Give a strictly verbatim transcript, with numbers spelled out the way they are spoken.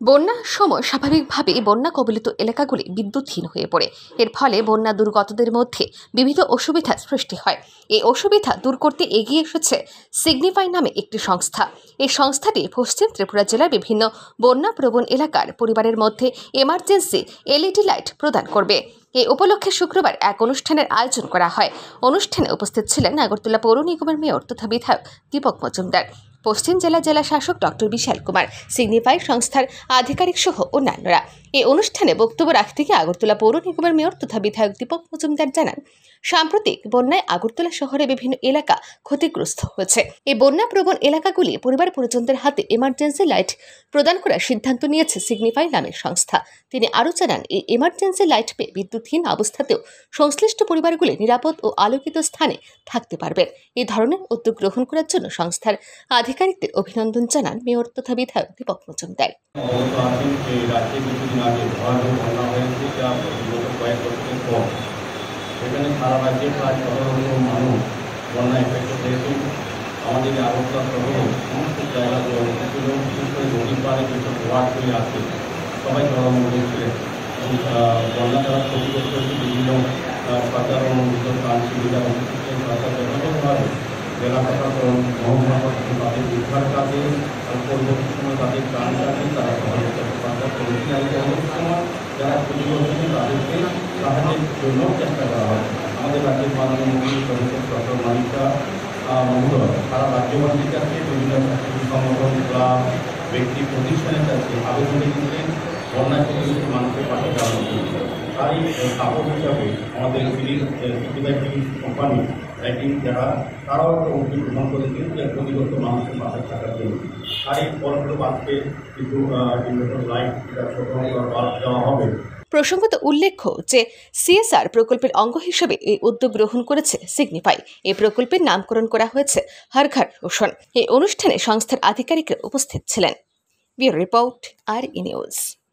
বন্যার সময় স্বাভাবিকভাবেই বন্যা কবলিত এলাকাগুলি বিদ্যুৎহীন হয়ে পড়ে। এর ফলে বন্যা দুর্গতদের মধ্যে বিবিধ অসুবিধার সৃষ্টি হয়। এই অসুবিধা দূর করতে এগিয়ে এসেছে সিগনিফাই নামে একটি সংস্থা। এই সংস্থাটি পশ্চিম ত্রিপুরা জেলার বিভিন্ন বন্যা প্রবণ এলাকার পরিবারের মধ্যে এমার্জেন্সি এলইডি লাইট প্রদান করবে। এই উপলক্ষে শুক্রবার এক অনুষ্ঠানের আয়োজন করা হয়। অনুষ্ঠানে উপস্থিত ছিলেন আগরতলা পৌর নিগমের মেয়র তথা বিধায়ক দীপক মজুমদার, পশ্চিম জেলা জেলা শাসক ডক্টর বিশাল কুমার, সিগনিফাই সংস্থার আধিকারিক সহ অন্যান্যরা। এই অনুষ্ঠানে বক্তব্য রাখতে গিয়ে আগরতলা পৌর নিগমের মেয়র তথা বিধায়ক দীপক মজুমদার জানান, সাম্প্রতিক বন্যায় আগরতলা শহরে বিভিন্ন এলাকা ক্ষতিগ্রস্ত হয়েছে। এই বন্যা প্রবণ এলাকাগুলি পরিবার পরিজনদের হাতে এমার্জেন্সি লাইট প্রদান করার সিদ্ধান্ত নিয়েছে সিগনিফাই নামের সংস্থা। তিনি আরও জানান, এই এমার্জেন্সি লাইট পেয়ে বিদ্যুৎহীন অবস্থাতেও সংশ্লিষ্ট পরিবারগুলি নিরাপদ ও আলোকিত স্থানে থাকতে পারবেন। এই ধরনের উদ্যোগ গ্রহণ করার জন্য সংস্থার আধিকারিকদের অভিনন্দন জানান মেয়র তথা বিধায়ক দীপক মজুমদার। সেখানে সারা রাজ্যে প্রায় সতেরো লক্ষ মানুষ বন্যা এফেক্ট হয়েছে। আমাদের আগরতলা শহরে সমস্ত জায়গাতে অবস্থিত ছিল, বিশেষ করে নদীর পাড়ে যেসব ওয়ার্ডগুলি আছে সবাই জলমগ্ন ছিলেন। বন্যা দ্বারা ক্ষতিগ্রস্ত হয়েছে বিভিন্ন সরকার অনুমোদিত ত্রাণ সুবিধা অনুষ্ঠিত সরকার যথাযথভাবে জেলা প্রশাসন, মহকুমা প্রশাসন তাদের উদ্ধার কাজে পরবর্তী সময় তাদের ত্রাণ কাজে তারা সহযোগিতা সরকার করেছে। আর পরবর্তী সময় যারা ক্ষতিগ্রস্ত হয়েছে তাদেরকে সাহায্যের জন্য চেষ্টা করা হয়। আমাদের রাজ্যের মাননীয় মন্ত্রী প্রফেসর ডক্টর মানিকা মহোদয় সারা রাজ্যবাসীর কাছে বিভিন্ন সংগঠন, ক্লাব, ব্যক্তি প্রতিষ্ঠানের কাছে আবেদন রেখেছিলেন বন্যায় ক্ষতিগ্রস্ত মানুষের পাশে দাঁড়ানোর জন্য। তারই সাপোর্ট হিসাবে আমাদের সিগনিফাই কোম্পানি লাইটিং যারা তারাও একটা উদ্যোগ গ্রহণ করেছেন যে ক্ষতিগ্রস্ত মানুষের পাশে থাকার জন্য। আর এই ফলস্বরূপ আজকে কিছু ইনভার্টার লাইট ছোট বাল্ব দেওয়া হবে। প্রসঙ্গত উল্লেখ্য যে সিএসআর প্রকল্পের অঙ্গ হিসেবে এই উদ্যোগ গ্রহণ করেছে সিগনিফাই। এই প্রকল্পের নামকরণ করা হয়েছে হর ঘর রোশন। এই অনুষ্ঠানে সংস্থার আধিকারিকরা উপস্থিত ছিলেন। Bureau report, R E news.